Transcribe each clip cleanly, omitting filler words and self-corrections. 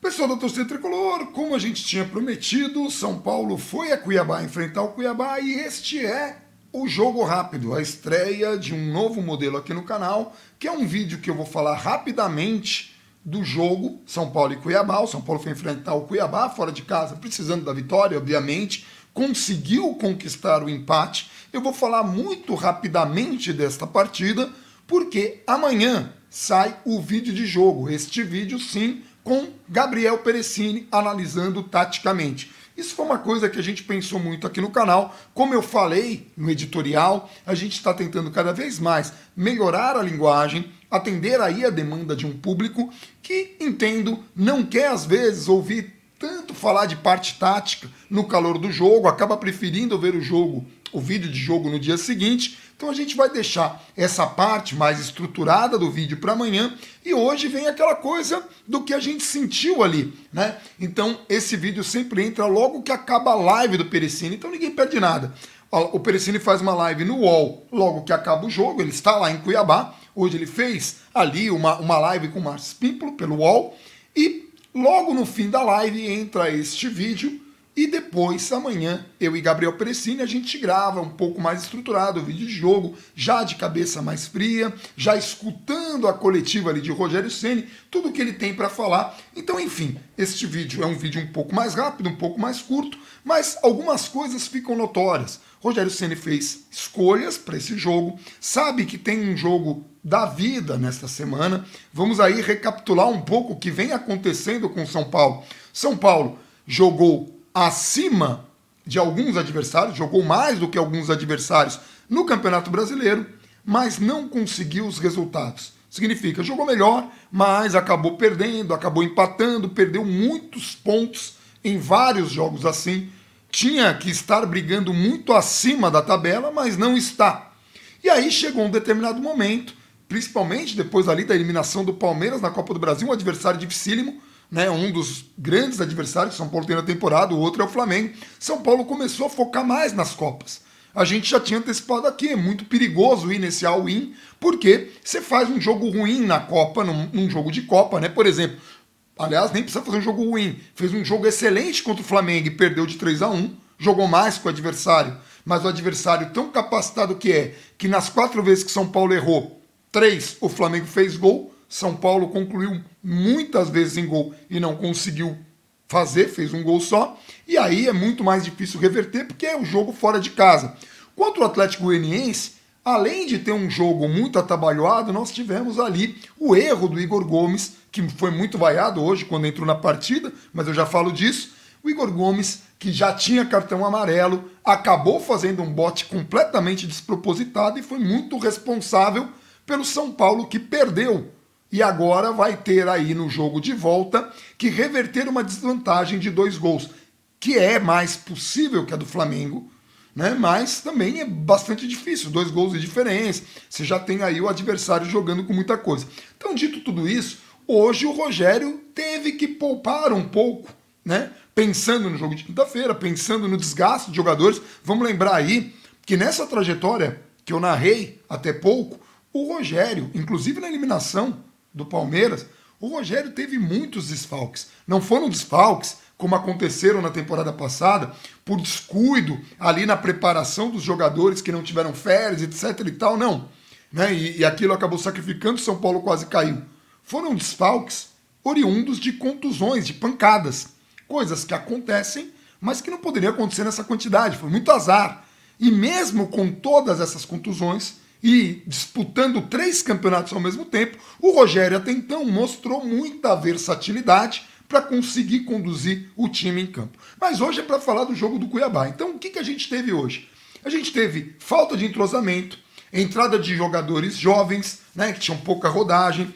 Pessoal da torcida tricolor, como a gente tinha prometido, São Paulo foi a Cuiabá enfrentar o Cuiabá e este é o Jogo Rápido, a estreia de um novo modelo aqui no canal, que é um vídeo que eu vou falar rapidamente do jogo São Paulo e Cuiabá. O São Paulo foi enfrentar o Cuiabá fora de casa, precisando da vitória, obviamente, conseguiu conquistar o empate. Eu vou falar muito rapidamente desta partida, porque amanhã sai o vídeo de jogo, este vídeo sim, com Gabriel Perecini analisando taticamente. Isso foi uma coisa que a gente pensou muito aqui no canal. Como eu falei no editorial, a gente está tentando cada vez mais melhorar a linguagem, atender aí a demanda de um público que, entendo, não quer às vezes ouvir tanto falar de parte tática no calor do jogo, acaba preferindo ver o vídeo de jogo no dia seguinte. Então a gente vai deixar essa parte mais estruturada do vídeo para amanhã e hoje vem aquela coisa do que a gente sentiu ali, né? Então esse vídeo sempre entra logo que acaba a live do Perecini, então ninguém perde nada. O Perecini faz uma live no UOL logo que acaba o jogo, ele está lá em Cuiabá, hoje ele fez ali uma live com o Márcio Pímpolo pelo UOL e logo no fim da live entra este vídeo. E depois, amanhã, eu e Gabriel Perecini, a gente grava um pouco mais estruturado o vídeo de jogo, já de cabeça mais fria, já escutando a coletiva ali de Rogério Ceni, tudo que ele tem para falar. Então, enfim, este vídeo é um vídeo um pouco mais rápido, um pouco mais curto, mas algumas coisas ficam notórias. Rogério Ceni fez escolhas para esse jogo, sabe que tem um jogo da vida nesta semana. Vamos aí recapitular um pouco o que vem acontecendo com o São Paulo. São Paulo jogou acima de alguns adversários, jogou mais do que alguns adversários no Campeonato Brasileiro, mas não conseguiu os resultados. Significa, jogou melhor, mas acabou perdendo, acabou empatando, perdeu muitos pontos em vários jogos assim. Tinha que estar brigando muito acima da tabela, mas não está. E aí chegou um determinado momento, principalmente depois ali da eliminação do Palmeiras na Copa do Brasil, um adversário dificílimo, né, um dos grandes adversários que São Paulo tem na temporada, o outro é o Flamengo. São Paulo começou a focar mais nas Copas. A gente já tinha antecipado aqui, é muito perigoso ir nesse all-in, porque você faz um jogo ruim na Copa, num jogo de Copa, né? Por exemplo, aliás, nem precisa fazer um jogo ruim, fez um jogo excelente contra o Flamengo e perdeu de 3-1, jogou mais com o adversário, mas o adversário tão capacitado que nas 4 vezes que São Paulo errou, 3 o Flamengo fez gol. São Paulo concluiu muitas vezes em gol e não conseguiu fazer, fez um gol só. E aí é muito mais difícil reverter porque é o jogo fora de casa. Contra o Atlético Goianiense, além de ter um jogo muito atabalhoado, nós tivemos ali o erro do Igor Gomes, que foi muito vaiado hoje quando entrou na partida, mas eu já falo disso. O Igor Gomes, que já tinha cartão amarelo, acabou fazendo um bote completamente despropositado e foi muito responsável pelo São Paulo que perdeu. E agora vai ter aí no jogo de volta que reverter uma desvantagem de 2 gols, que é mais possível que a do Flamengo, né? Mas também é bastante difícil, 2 gols de diferença, você já tem aí o adversário jogando com muita coisa. Então, dito tudo isso, hoje o Rogério teve que poupar um pouco, né? Pensando no jogo de quinta-feira, pensando no desgaste de jogadores. Vamos lembrar aí que nessa trajetória que eu narrei até pouco, o Rogério, inclusive na eliminação do Palmeiras, o Rogério teve muitos desfalques. Não foram desfalques como aconteceram na temporada passada, por descuido ali na preparação dos jogadores que não tiveram férias, etc e tal, não. Né? E aquilo acabou sacrificando, São Paulo quase caiu. Foram desfalques oriundos de contusões, de pancadas. Coisas que acontecem, mas que não poderiam acontecer nessa quantidade. Foi muito azar. E mesmo com todas essas contusões, e disputando 3 campeonatos ao mesmo tempo, o Rogério até então mostrou muita versatilidade para conseguir conduzir o time em campo. Mas hoje é para falar do jogo do Cuiabá. Então o que a gente teve hoje? A gente teve falta de entrosamento, entrada de jogadores jovens, né, que tinham pouca rodagem,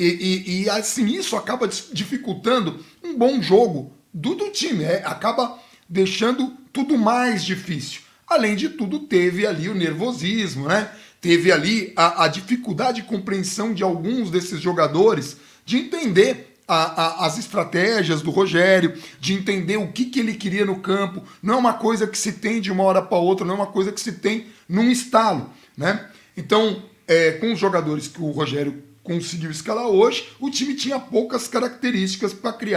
e assim isso acaba dificultando um bom jogo do time, acaba deixando tudo mais difícil. Além de tudo, teve ali o nervosismo, né? Teve ali a dificuldade de compreensão de alguns desses jogadores, de entender as estratégias do Rogério, de entender o que ele queria no campo. Não é uma coisa que se tem de uma hora para outra, não é uma coisa que se tem num estalo, né? Então, com os jogadores que o Rogério conseguiu escalar hoje, o time tinha poucas características para criar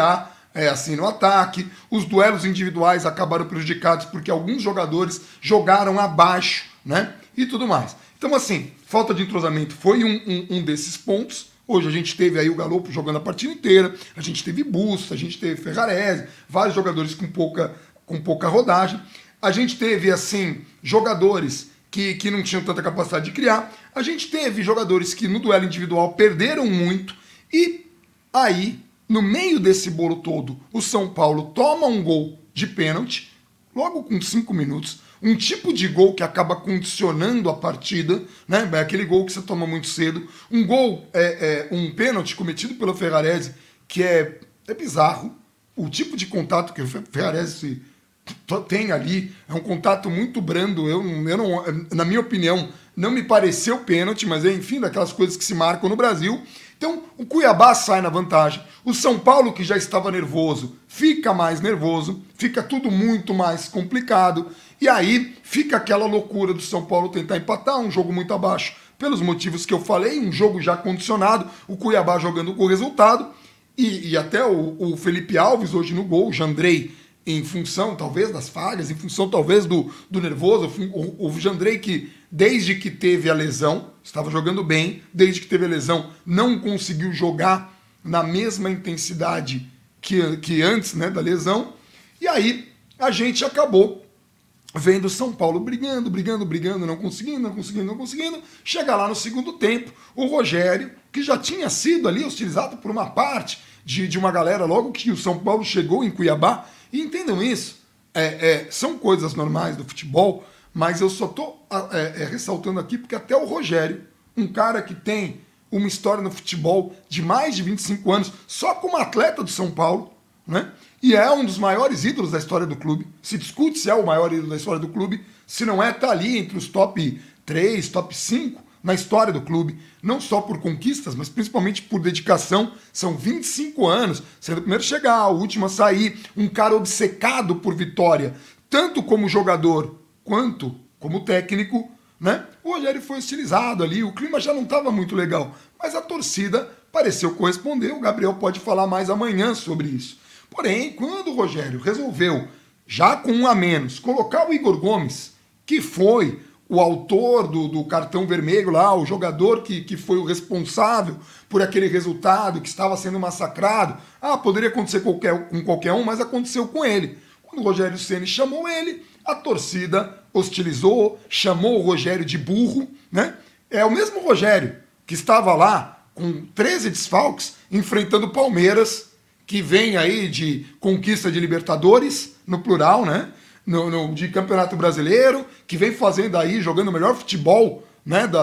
assim no ataque. Os duelos individuais acabaram prejudicados porque alguns jogadores jogaram abaixo, né? E tudo mais. Então, assim, falta de entrosamento foi um desses pontos. Hoje a gente teve aí o Galopo jogando a partida inteira, a gente teve Busto, a gente teve Ferrarese, vários jogadores com pouca rodagem. A gente teve, assim, jogadores que não tinham tanta capacidade de criar. A gente teve jogadores que no duelo individual perderam muito. E aí, no meio desse bolo todo, o São Paulo toma um gol de pênalti, logo com 5 minutos. Um tipo de gol que acaba condicionando a partida, né? É aquele gol que você toma muito cedo. Um gol, um pênalti cometido pelo Ferrarese, que é bizarro. O tipo de contato que o Ferrarese tem ali é um contato muito brando. Eu não, na minha opinião, não me pareceu pênalti, mas enfim, daquelas coisas que se marcam no Brasil. Então, o Cuiabá sai na vantagem. O São Paulo, que já estava nervoso, fica mais nervoso, fica tudo muito mais complicado. E aí fica aquela loucura do São Paulo tentar empatar, um jogo muito abaixo, pelos motivos que eu falei, um jogo já condicionado, o Cuiabá jogando com o resultado. E até o Felipe Alves hoje no gol, o Jandrei, em função talvez das falhas, em função talvez do nervoso, o Jandrei que desde que teve a lesão, estava jogando bem, desde que teve a lesão não conseguiu jogar na mesma intensidade que antes, né, da lesão, e aí a gente acabou vendo o São Paulo brigando, não conseguindo, chega lá no segundo tempo, o Rogério, que já tinha sido ali hostilizado por uma parte de uma galera logo que o São Paulo chegou em Cuiabá, e entendam isso, são coisas normais do futebol, mas eu só estou ressaltando aqui porque até o Rogério, um cara que tem uma história no futebol de mais de 25 anos, só como atleta do São Paulo, né? E é um dos maiores ídolos da história do clube. Se discute se é o maior ídolo da história do clube, se não é, tá ali entre os top 3, top 5 na história do clube, não só por conquistas, mas principalmente por dedicação. São 25 anos, sendo o primeiro a chegar, o último a sair, um cara obcecado por vitória, tanto como jogador quanto como técnico, né? O Rogério foi hostilizado ali, o clima já não estava muito legal, mas a torcida pareceu corresponder. O Gabriel pode falar mais amanhã sobre isso. Porém, quando o Rogério resolveu, já com um a menos, colocar o Igor Gomes, que foi o autor do cartão vermelho lá, o jogador que foi o responsável por aquele resultado que estava sendo massacrado, poderia acontecer com qualquer um, mas aconteceu com ele. Quando o Rogério Ceni chamou ele, a torcida hostilizou, chamou o Rogério de burro, né? É o mesmo Rogério que estava lá com 13 desfalques enfrentando o Palmeiras, que vem aí de conquista de Libertadores, no plural, né? De Campeonato Brasileiro, que vem fazendo aí, jogando o melhor futebol, né, da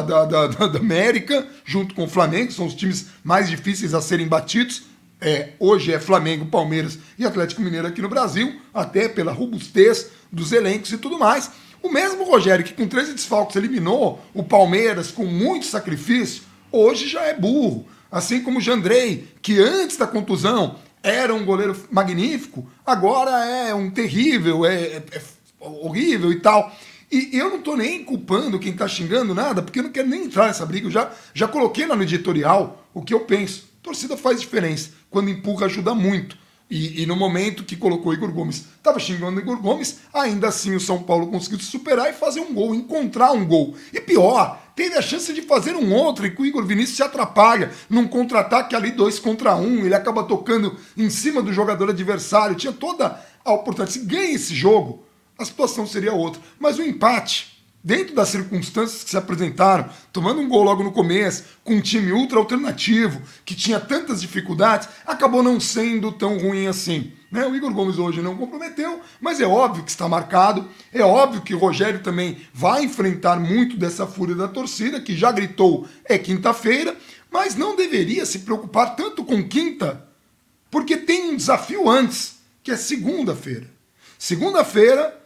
América, junto com o Flamengo, são os times mais difíceis a serem batidos. Hoje é Flamengo, Palmeiras e Atlético Mineiro aqui no Brasil, até pela robustez dos elencos e tudo mais. O mesmo Rogério que com 13 desfalques eliminou o Palmeiras com muito sacrifício, hoje já é burro. Assim como o Jandrei, que antes da contusão era um goleiro magnífico, agora é um terrível, é horrível e tal. E eu não estou nem culpando quem está xingando nada, porque eu não quero nem entrar nessa briga. Eu já coloquei lá no editorial o que eu penso. A torcida faz diferença. Quando empurra, ajuda muito. E no momento que colocou o Igor Gomes, estava xingando o Igor Gomes, ainda assim o São Paulo conseguiu se superar e fazer um gol, encontrar um gol. E pior, teve a chance de fazer um outro, e que o Igor Vinícius se atrapalha num contra-ataque ali 2 contra 1, ele acaba tocando em cima do jogador adversário, tinha toda a oportunidade. Se ganha esse jogo, a situação seria outra. Mas o empate, dentro das circunstâncias que se apresentaram, tomando um gol logo no começo, com um time ultra alternativo, que tinha tantas dificuldades, acabou não sendo tão ruim assim. Né? O Igor Gomes hoje não comprometeu, mas é óbvio que está marcado, é óbvio que o Rogério também vai enfrentar muito dessa fúria da torcida, que já gritou quinta-feira, mas não deveria se preocupar tanto com quinta, porque tem um desafio antes, que é segunda-feira. Segunda-feira,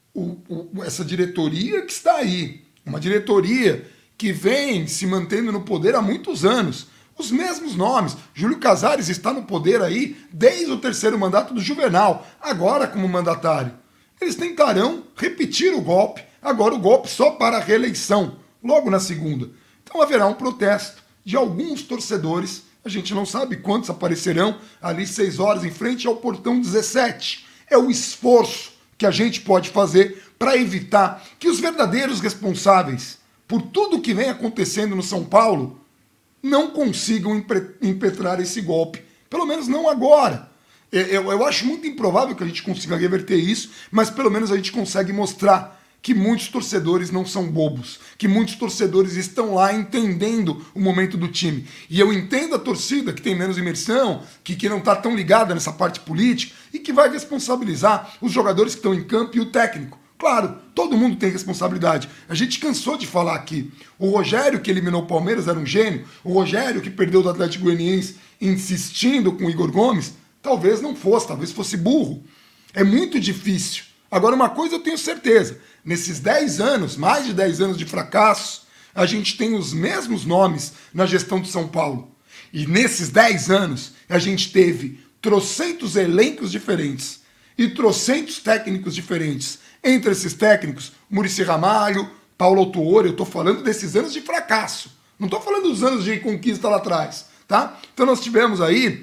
essa diretoria que está aí, uma diretoria que vem se mantendo no poder há muitos anos, os mesmos nomes. Júlio Casares está no poder aí desde o 3º mandato do Juvenal, agora como mandatário. Eles tentarão repetir o golpe, agora o golpe só para a reeleição, logo na segunda. Então haverá um protesto de alguns torcedores. A gente não sabe quantos aparecerão ali 6 horas em frente ao portão 17. É o esforço que a gente pode fazer para evitar que os verdadeiros responsáveis por tudo que vem acontecendo no São Paulo não consigam impetrar esse golpe. Pelo menos não agora. Eu acho muito improvável que a gente consiga reverter isso, mas pelo menos a gente consegue mostrar que muitos torcedores não são bobos, que muitos torcedores estão lá entendendo o momento do time. E eu entendo a torcida que tem menos imersão, que não está tão ligada nessa parte política e que vai responsabilizar os jogadores que estão em campo e o técnico. Claro, todo mundo tem responsabilidade. A gente cansou de falar aqui. O Rogério, que eliminou o Palmeiras, era um gênio. O Rogério, que perdeu do Atlético Goianiense insistindo com o Igor Gomes, talvez não fosse, talvez fosse burro. É muito difícil. Agora, uma coisa eu tenho certeza. Nesses 10 anos, mais de 10 anos de fracasso, a gente tem os mesmos nomes na gestão de São Paulo. E nesses 10 anos, a gente teve trocentos elencos diferentes e trocentos técnicos diferentes. Entre esses técnicos, Muricy Ramalho, Paulo Autuori, eu estou falando desses anos de fracasso. Não estou falando dos anos de conquista lá atrás, tá? Então nós tivemos aí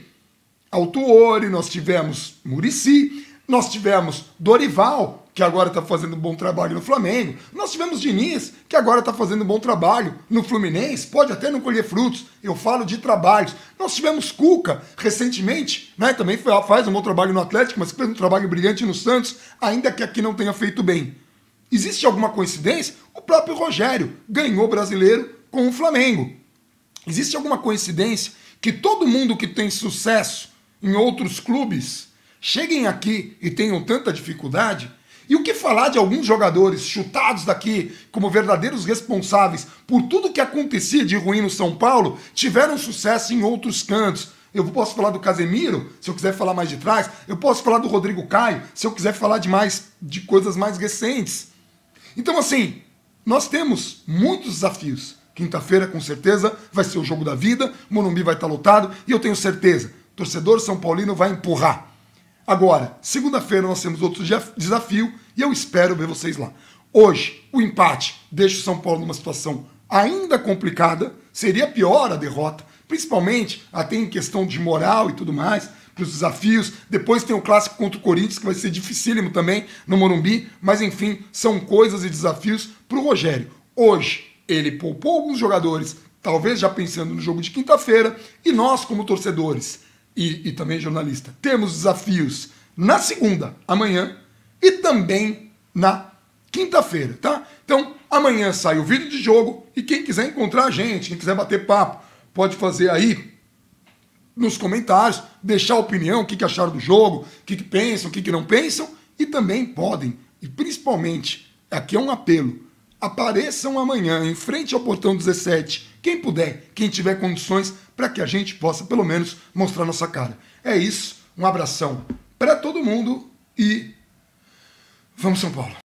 Autuori, nós tivemos Muricy, nós tivemos Dorival, que agora está fazendo um bom trabalho no Flamengo. Nós tivemos Diniz, que agora está fazendo um bom trabalho no Fluminense. Pode até não colher frutos, eu falo de trabalhos. Nós tivemos Cuca, recentemente, né, também faz um bom trabalho no Atlético, mas fez um trabalho brilhante no Santos, ainda que aqui não tenha feito bem. Existe alguma coincidência? O próprio Rogério ganhou o Brasileiro com o Flamengo. Existe alguma coincidência que todo mundo que tem sucesso em outros clubes cheguem aqui e tenham tanta dificuldade? E o que falar de alguns jogadores chutados daqui como verdadeiros responsáveis por tudo que acontecia de ruim no São Paulo, tiveram sucesso em outros cantos? Eu posso falar do Casemiro, se eu quiser falar mais de trás. Eu posso falar do Rodrigo Caio, se eu quiser falar de coisas mais recentes. Então, assim, nós temos muitos desafios. Quinta-feira, com certeza, vai ser o jogo da vida, o Morumbi vai estar lotado e eu tenho certeza, o torcedor São Paulino vai empurrar. Agora, segunda-feira nós temos outro desafio e eu espero ver vocês lá. Hoje, o empate deixa o São Paulo numa situação ainda complicada, seria pior a derrota, principalmente até em questão de moral e tudo mais, para os desafios. Depois tem o clássico contra o Corinthians, que vai ser dificílimo também no Morumbi, mas enfim, são coisas e desafios para o Rogério. Hoje, ele poupou alguns jogadores, talvez já pensando no jogo de quinta-feira, e nós, como torcedores, e também jornalista, temos desafios na segunda, amanhã, e também na quinta-feira, tá? Então, amanhã sai o vídeo de jogo, e quem quiser encontrar a gente, quem quiser bater papo, pode fazer aí nos comentários, deixar a opinião, o que acharam do jogo, o que pensam, o que não pensam, e também podem, e principalmente, aqui é um apelo, apareçam amanhã em frente ao portão 17, quem puder, quem tiver condições, para que a gente possa, pelo menos, mostrar nossa cara. É isso, um abração para todo mundo e vamos São Paulo!